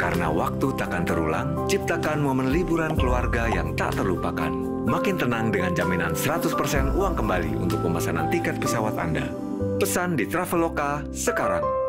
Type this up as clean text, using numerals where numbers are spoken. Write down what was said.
Karena waktu takkan terulang, ciptakan momen liburan keluarga yang tak terlupakan. Makin tenang dengan jaminan 100% uang kembali untuk pemesanan tiket pesawat Anda. Pesan di Traveloka sekarang.